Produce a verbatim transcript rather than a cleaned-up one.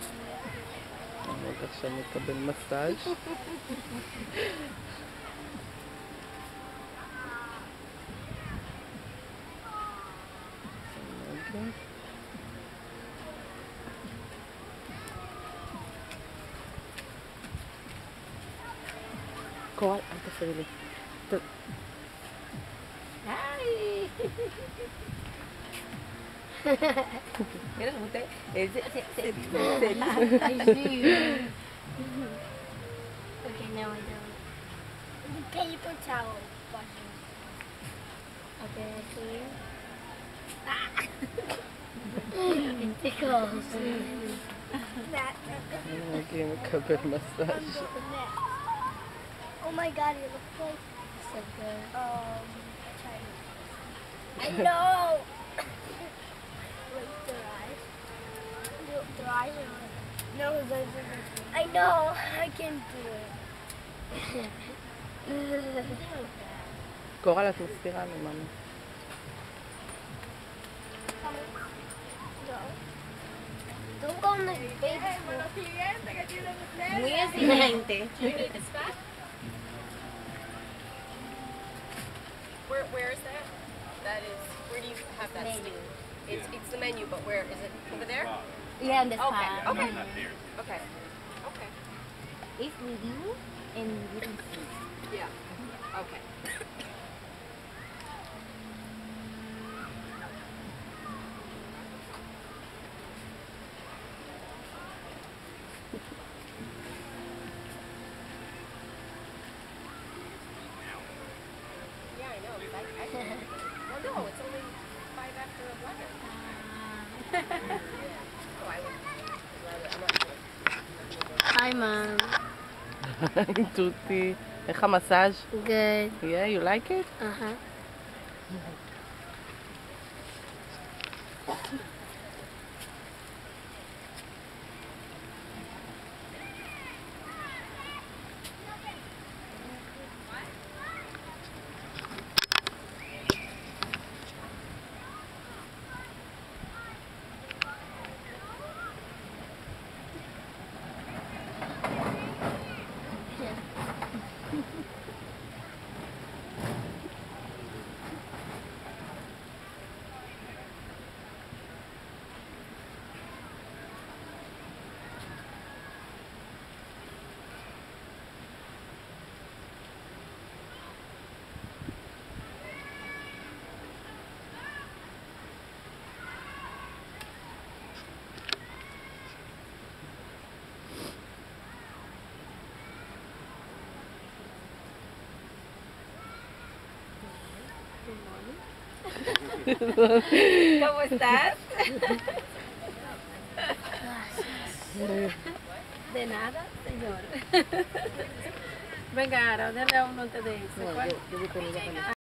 נעמוד עכשיו מקבל מסאז'. קורל, אל תפריעי לי. היי! Mira, usted, eh, se, se, se, se, Okay, now I don't. The paper towel button. Okay, I see. Ah! It tickles. That. נגיד מקבל מסאז'. Oh my god, it looks like so good. Um, I know. Like their eyes. Their eyes are like. No, those are. I know. I can do it. קורל, את מסתירה לי, מאמי. Don't go in the baby pool. muy exigente. Where where is that? That is where do you have that? Menu. Stick? It's it's the menu, but where is it? Over there? Yeah, in the Okay. spa. Okay. Okay. Okay. It's with you and you can see. Yeah. Okay. Yeah, I know. I, I, well, no, it's only five after eleven. Oh, I would. I'm not sure. Hi, Mom. תותי, איך המסאז'? Good. Yeah, you like it? Uh-huh. ¿Cómo estás? De nada, señor. Venga, ahora, déle a uno de esos. No, yo, yo voy con ella.